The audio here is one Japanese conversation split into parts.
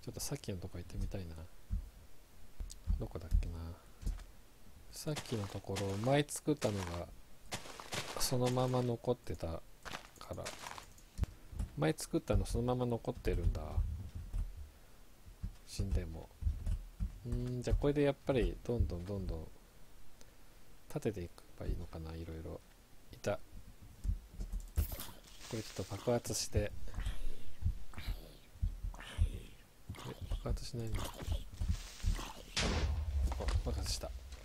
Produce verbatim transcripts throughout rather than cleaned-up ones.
ちょっとさっきのとこ行ってみたいな。どこだっけな。さっきのところ前作ったのがそのまま残ってたから、前作ったのそのまま残ってるんだ、死んでも。うーん、じゃあこれでやっぱりどんどんどんどん立てていけばいいのかな。いろいろいた。これちょっと爆発して、え爆発しないんだ。お爆発した。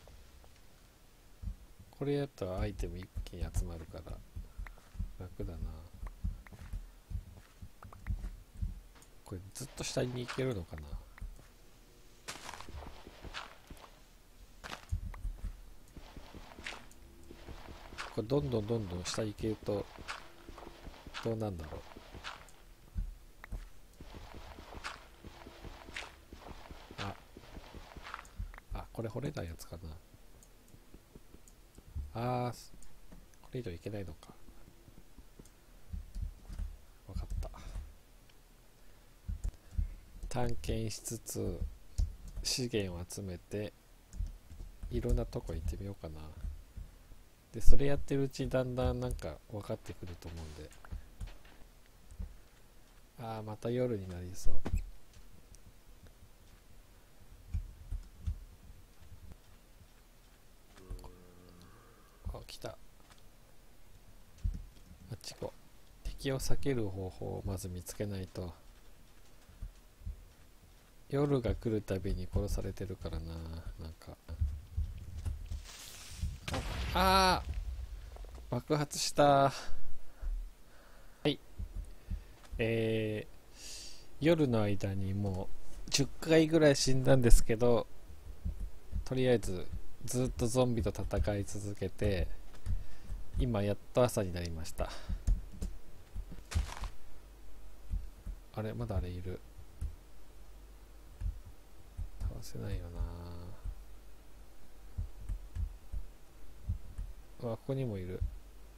これやったらアイテム一気に集まるから楽だな。これずっと下に行けるのかな。これどんどんどんどん下行けるとどうなんだろう。ああ、これ掘れないやつかな。あー、これ以上いけないのか。わかった。探検しつつ資源を集めていろんなとこ行ってみようかな。でそれやってるうちにだんだんなんか分かってくると思うんで。ああ、また夜になりそう。あ、来た。あっち行こう。敵を避ける方法をまず見つけないと。夜が来るたびに殺されてるからな。なんかああー、爆発した。はい。えー、夜の間にもうじゅっかいぐらい死んだんですけど、とりあえずずっとゾンビと戦い続けて今やっと朝になりました。あれ、まだあれいる。倒せないよな。あ、ここにもいる。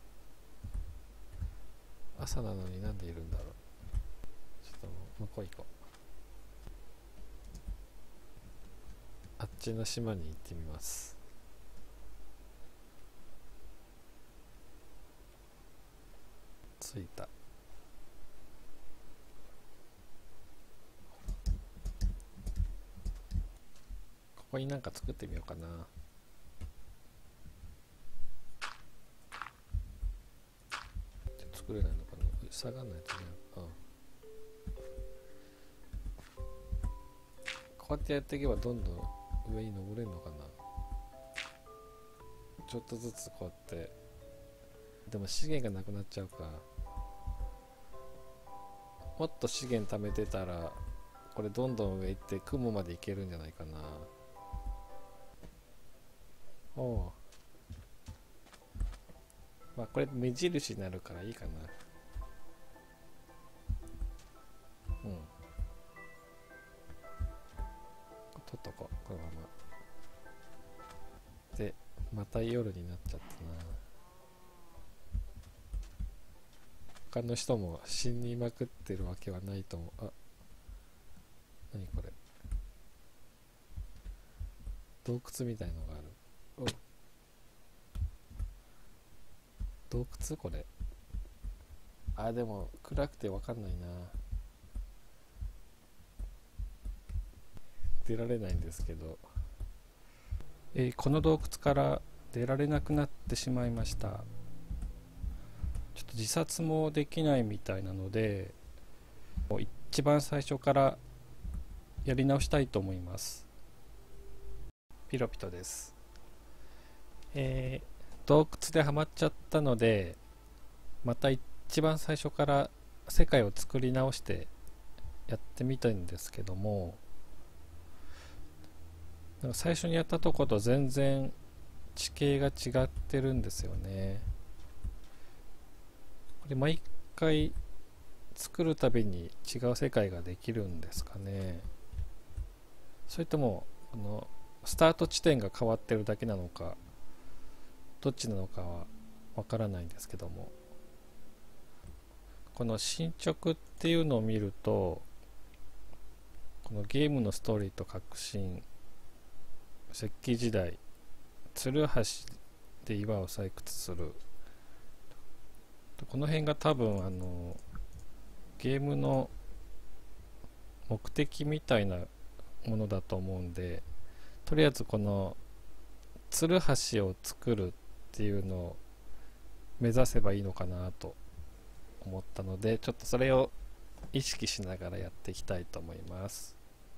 朝なのになんでいるんだろう。ちょっと向こう行こう。あっちの島に行ってみます。着いた。ここになんか作ってみようかな。作れないのかな。下がんないとね。うん。こうやってやっていけばどんどん上に登れるのかな。ちょっとずつこうやって。でも資源がなくなっちゃうか。もっと資源貯めてたらこれどんどん上行って雲まで行けるんじゃないかな。おお、まあこれ目印になるからいいかな。うん、取っとこう、このままで。また夜になっちゃったな。他の人も死にまくってるわけはないと思う。あ、何これ、洞窟みたいのがある。お、洞窟これ。あ、でも暗くて分かんないな。出られないんですけど、えーこの洞窟から出られなくなってしまいました。ちょっと自殺もできないみたいなので、一番最初からやり直したいと思います。ピロピトです。えー洞窟でハマっちゃったので、また一番最初から世界を作り直してやってみたいんですけども、なんか最初にやったとこと全然地形が違ってるんですよね。これ毎回作るたびに違う世界ができるんですかね。それともあのスタート地点が変わってるだけなのか、どっちなのかはわからないんですけども、この進捗っていうのを見ると、 このゲームのストーリーと革新、石器時代、ツルハシで岩を採掘する。この辺が多分あのゲームの目的みたいなものだと思うんで、とりあえずこのツルハシを作るっていうのを目指せばいいのかなと思ったので、ちょっとそれを意識しながらやっていきたいと思います。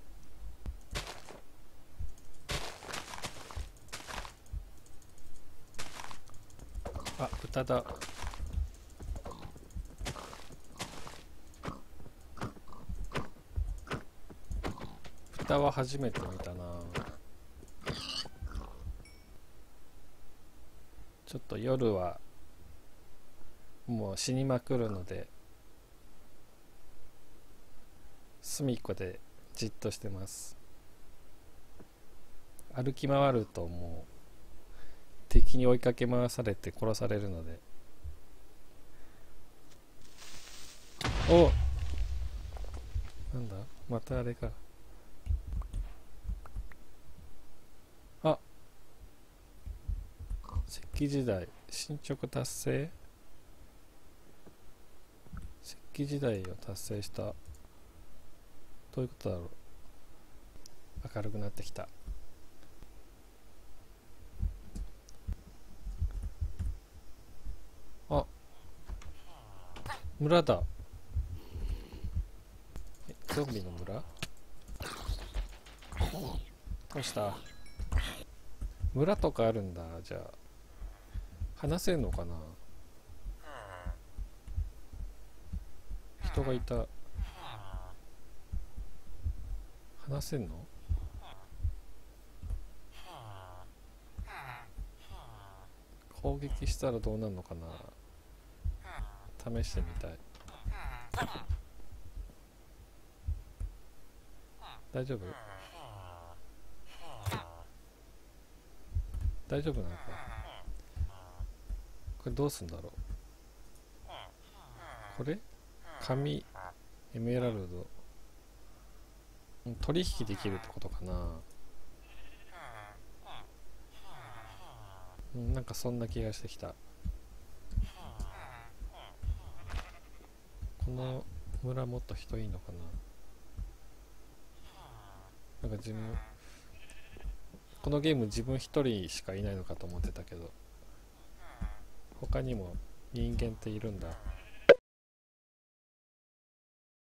あ、豚だ。豚は初めて見たな。ちょっと夜はもう死にまくるので隅っこでじっとしてます。歩き回るともう敵に追いかけ回されて殺されるので。お、なんだ、またあれか。あ、石器時代進捗達成。石器時代を達成した。どういうことだろう。明るくなってきた。あ、村だ。え、ゾンビの村？どうした？村とかあるんだ。じゃあ話せんのかな。人がいた。話せんの？攻撃したらどうなるのかな。試してみたい。大丈夫？大丈夫なのか。これどうすんだろう。これ紙、エメラルド、取引できるってことかな。うん、なんかそんな気がしてきた。この村もっと人いいのかな。なんか自分このゲーム自分一人しかいないのかと思ってたけど、他にも人間っているんだ。